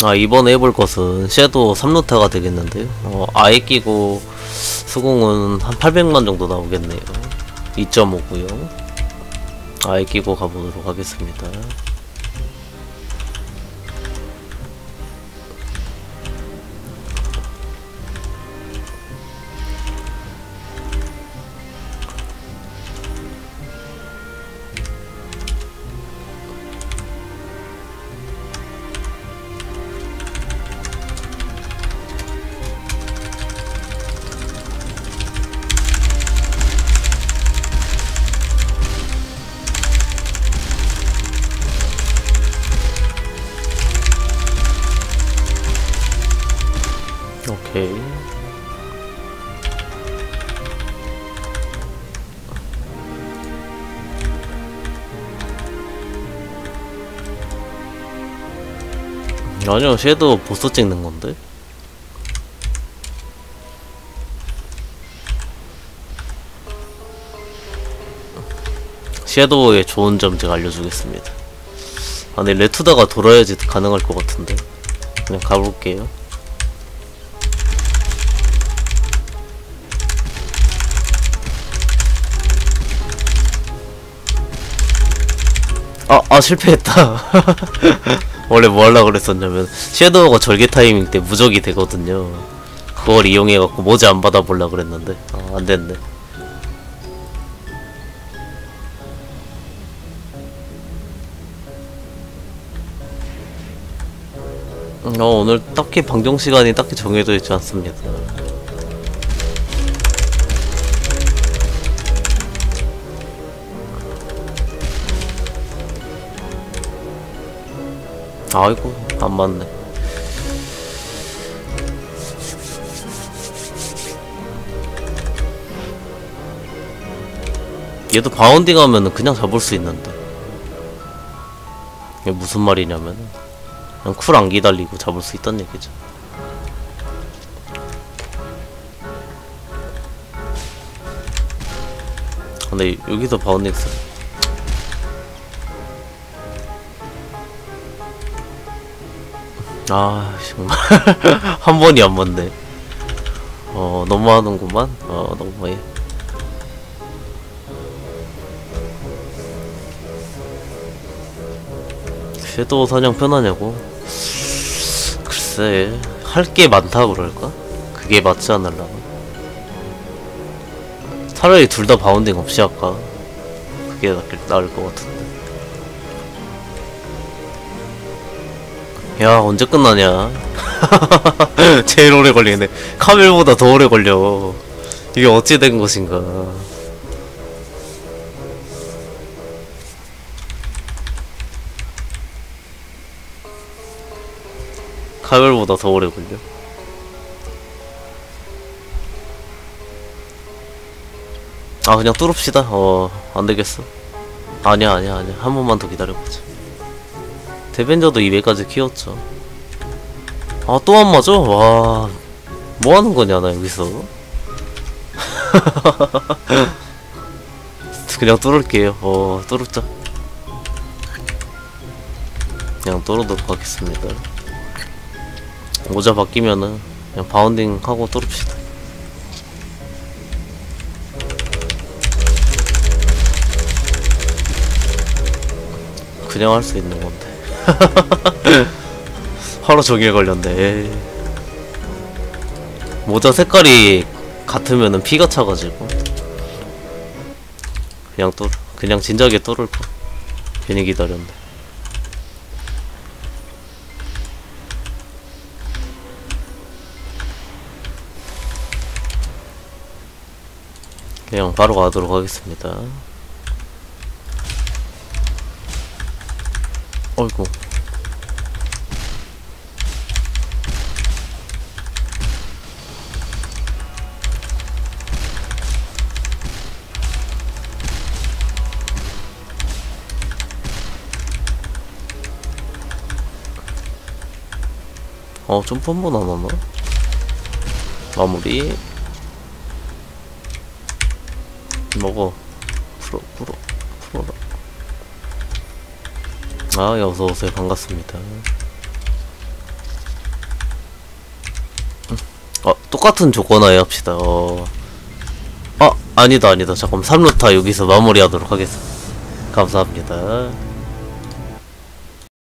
아, 이번에 해볼 것은 섀도우 3루타가 되겠는데요. 아예 끼고 수공은 한 800만 정도 나오겠네요. 2.5고요. 아예 끼고 가보도록 하겠습니다. 오케이. 아니요, 섀도우 보스 찍는 건데. 섀도우의 좋은 점 제가 알려주겠습니다. 아, 근데 레투다가 돌아야지 가능할 것 같은데. 그냥 가볼게요. 실패했다. 원래 뭐 하려고 그랬었냐면 섀도우가 절개 타이밍 때 무적이 되거든요. 그걸 이용해갖고 모자 안 받아보려고 그랬는데 안 됐네. 오늘 딱히 방송 시간이 딱히 정해져 있지 않습니다. 아이고, 안 맞네. 얘도 바운딩 하면은 그냥 잡을 수 있는데. 이게 무슨 말이냐면은 그냥 쿨 안 기다리고 잡을 수 있단 얘기죠. 근데 여기서 바운딩 써. 정말 한 번이 안 맞네. 너무하는구만. 너무해. 섀도우 사냥 편하냐고? 글쎄, 할 게 많다 그럴까? 그게 맞지 않을라나? 차라리 둘 다 바운딩 없이 할까? 그게 나을 것 같은데. 야, 언제 끝나냐? 제일 오래 걸리네. 카멜보다 더 오래 걸려. 이게 어찌 된 것인가? 카멜보다 더 오래 걸려. 그냥 뚫읍시다. 안 되겠어. 아니야. 한 번만 더 기다려보자. 데벤저도 200까지 키웠죠. 또 안 맞아? 와, 뭐 하는 거냐, 나 여기서. 그냥 뚫을게요. 뚫자. 그냥 뚫어도록 하겠습니다. 모자 바뀌면은 그냥 바운딩 하고 뚫읍시다. 그냥 할 수 있는 건데. 하루 종일 걸렸네. 모자 색깔이 같으면은 피가 차가지고 그냥 진작에 뚫을 거. 괜히 기다렸네. 그냥 바로 가도록 하겠습니다. 어이구. 점프 한 번 안 하나? 마무리. 먹어. 풀어라. 어서오세요. 반갑습니다. 똑같은 조건하에 합시다. 아니다. 잠깐만. 3루타 여기서 마무리하도록 하겠습니다. 감사합니다.